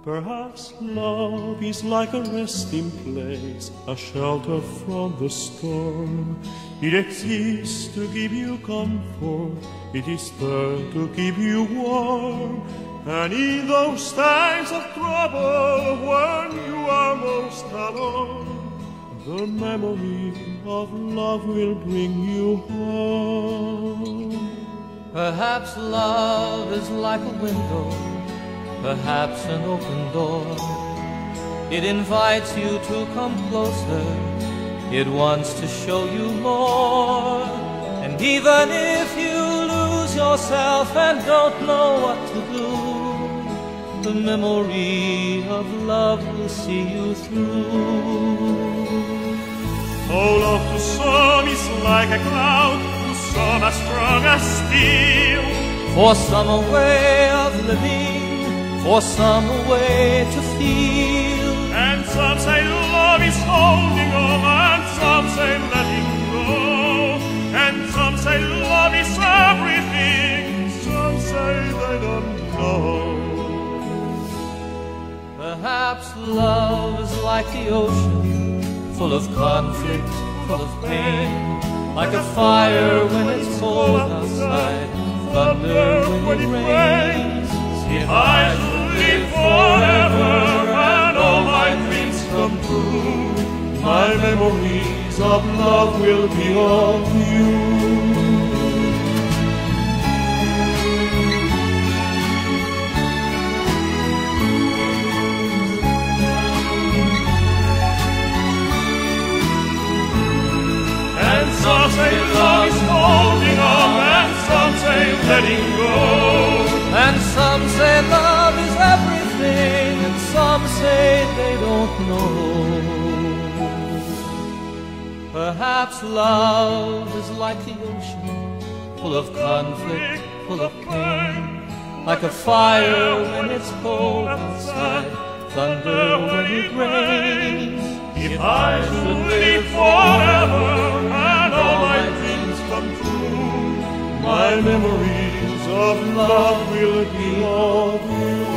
Perhaps love is like a resting place, a shelter from the storm. It exists to give you comfort, it is there to keep you warm. And in those times of trouble, when you are most alone, the memory of love will bring you home. Perhaps love is like a window, perhaps an open door. It invites you to come closer, it wants to show you more. And even if you lose yourself and don't know what to do, the memory of love will see you through. Oh, love to some is like a cloud, to some as strong as steel. For some a way of living, for some a way to feel. And some say love is holding on, and some say letting go. And some say love is everything, some say they don't know. Perhaps love is like the ocean, full of conflict, full of pain. Like a fire when it's cold outside, thunder when it rains. If I should live forever and all my dreams come true, my memories of love will be of you. And some say love is holding on, and some say letting go. And some say love is everything, and some say they don't know. Perhaps love is like the ocean, full of conflict, full of pain. Like a fire when it's cold outside, thunder when it rains. If I should live forever and all my dreams come true, my memories of love will be of you.